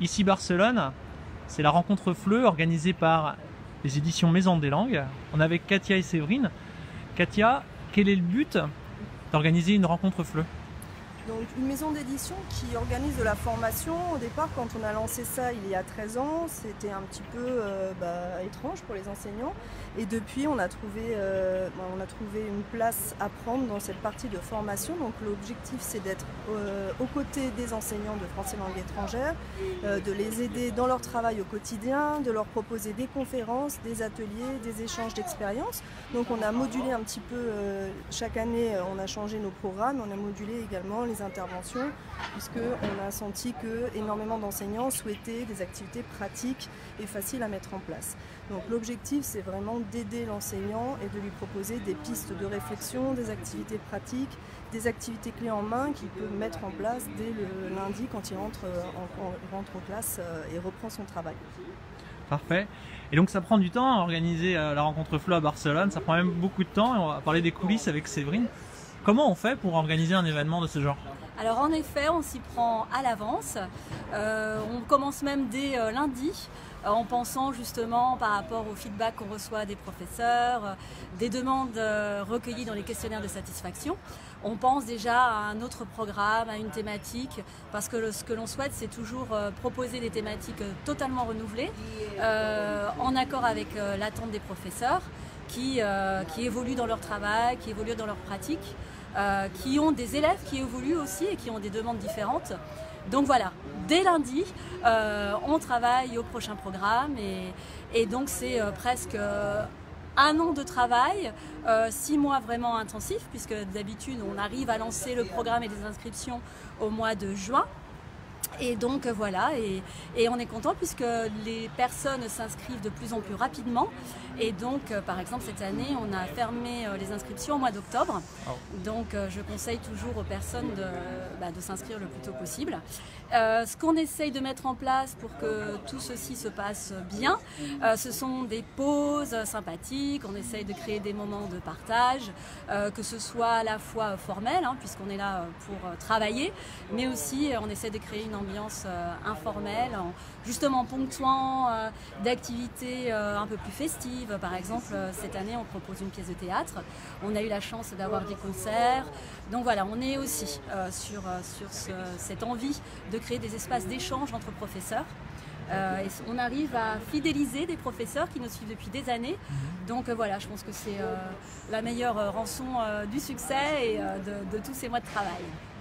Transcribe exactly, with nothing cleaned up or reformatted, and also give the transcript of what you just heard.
Ici Barcelone, c'est la rencontre F L E organisée par les éditions Maison des Langues. On est avec Katia et Séverine. Katia, quel est le but d'organiser une rencontre F L E? Donc une maison d'édition qui organise de la formation. Au départ, quand on a lancé ça il y a treize ans, c'était un petit peu euh, bah, étrange pour les enseignants. Et depuis, on a, trouvé, euh, on a trouvé une place à prendre dans cette partie de formation. Donc l'objectif, c'est d'être euh, aux côtés des enseignants de français langue étrangère, euh, de les aider dans leur travail au quotidien, de leur proposer des conférences, des ateliers, des échanges d'expériences. Donc on a modulé un petit peu, euh, chaque année, on a changé nos programmes, on a modulé également les interventions, puisqu'on a senti que énormément d'enseignants souhaitaient des activités pratiques et faciles à mettre en place. Donc l'objectif, c'est vraiment d'aider l'enseignant et de lui proposer des pistes de réflexion, des activités pratiques, des activités clés en main qu'il peut mettre en place dès le lundi quand il rentre en, en, rentre en classe et reprend son travail. Parfait. Et donc ça prend du temps à organiser la rencontre F L E à Barcelone, ça prend même beaucoup de temps et on va parler des coulisses avec Séverine. Comment on fait pour organiser un événement de ce genre? Alors en effet, on s'y prend à l'avance. Euh, on commence même dès euh, lundi, euh, en pensant justement par rapport au feedback qu'on reçoit des professeurs, euh, des demandes euh, recueillies dans les questionnaires de satisfaction. On pense déjà à un autre programme, à une thématique, parce que le, ce que l'on souhaite, c'est toujours euh, proposer des thématiques euh, totalement renouvelées, euh, en accord avec euh, l'attente des professeurs, qui, euh, qui évoluent dans leur travail, qui évoluent dans leur pratique. Euh, qui ont des élèves qui évoluent aussi et qui ont des demandes différentes. Donc voilà, dès lundi, euh, on travaille au prochain programme et, et donc c'est euh, presque euh, un an de travail, euh, six mois vraiment intensifs, puisque d'habitude on arrive à lancer le programme et les inscriptions au mois de juin. Et donc voilà, et, et on est content puisque les personnes s'inscrivent de plus en plus rapidement. Et donc, euh, par exemple, cette année, on a fermé euh, les inscriptions au mois d'octobre. Oh. Donc, euh, je conseille toujours aux personnes de, bah, de s'inscrire le plus tôt possible. Euh, ce qu'on essaye de mettre en place pour que tout ceci se passe bien, euh, ce sont des pauses sympathiques. On essaye de créer des moments de partage, euh, que ce soit à la fois formel, hein, puisqu'on est là pour euh, travailler, mais aussi euh, on essaie de créer une ambiance euh, informelle, en justement ponctuant euh, d'activités euh, un peu plus festives. Par exemple, euh, cette année, on propose une pièce de théâtre. On a eu la chance d'avoir des concerts. Donc voilà, on est aussi euh, sur, euh, sur ce, cette envie de créer des espaces d'échange entre professeurs. Euh, et on arrive à fidéliser des professeurs qui nous suivent depuis des années. Donc euh, voilà, je pense que c'est euh, la meilleure rançon euh, du succès et euh, de, de tous ces mois de travail.